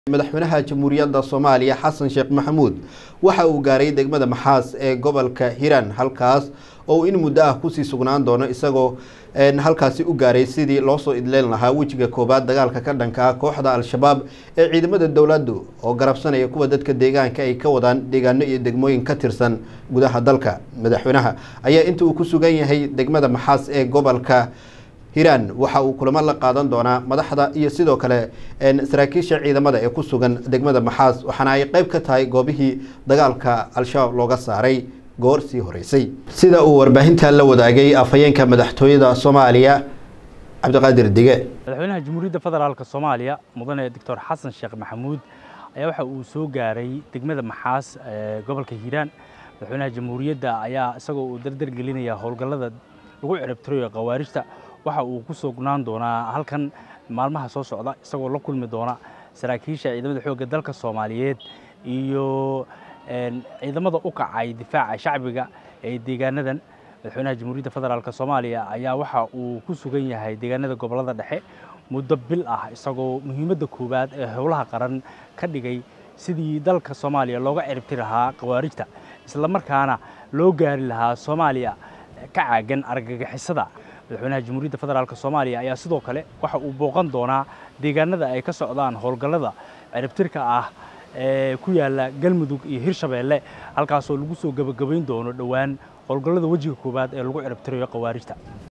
madaxweynaha Jamhuuriyadda Soomaaliya Xasan Sheekh Maxamuud waxa uu gaaray degmada Maxaas ee gobolka Hiiraan halkaas oo in muddo ah ku sii sugnaan doono isagoo halkaasi u gaaray sidii loo soo idleen lahaa wajiga koobaad dagaalka ka dhanka ah kooxda Al-Shabaab ee ciidamada dawladdu oo garabsanaya kuwa dadka deegaanka ay ka wadaan deegaano iyo degmooyin ka tirsan gudaha dalka. Madaxweynaha ayaa inta uu ku sugan yahay degmada Maxaas ee gobolka Hiiraan waxa uu kulamo la qaadan doonaa madaxda iyo sidoo kale saraakiisha ciidamada ee ku sugan degmada Maxaas waxaana ay qayb ka tahay goobihii dagaalka Al-Shabaab looga saaray goor sii horeysay sida uu warbaahinta la wadaagay afhayeenka madaxtooyada Soomaaliya Cabdiqaadir Dige. madaxweynaha Jamhuuriyadda Federaalka Soomaaliya mudane Dr. Xasan Sheekh Maxamuud ayaa waxa uu soo gaaray degmada Maxaas ee gobolka Hiiraan. madaxweynaha Jamhuuriyadda ayaa isagoo uu dardar gelinaya howlgallada lagu ciribtirayo qawaarijta waxa uu ku sugnaan doonaa halkan maalmaha soo socda isagoo la kulmi doona saraakiisha ciidamada xoogga dalka Soomaaliyeed iyo ciidamada u kacay difaaca shacbiga ee deegaanadan. madaxweynaha Jamhuuriyadda Federaalka Soomaaliya ayaa waxa uu ku sugan yahay deegaanada gobolada dhexe muddo bil ah isagoo muhiimadda koobaad ee howlaha qaran ka dhigay sidii dalka Soomaaliya looga ciribtiri lahaa qawaarijta isla markaana loo gaari lahaa Soomaaliya ka caagan argagixisada. madaxweynaha Jamhuuriyadda Federaalka Soomaaliya ayaa sidoo kale waxa uu booqan doonaa deegaanada ay ka socdaan howlgallada ciribtirka ah ee ku yaala Galmudug iyo Hirshabeelle halkaas oo lagu soo gabagabayn doono dhawaan howlgallada wajiga koobaad ee lagu ciribtirayo qawaarijta.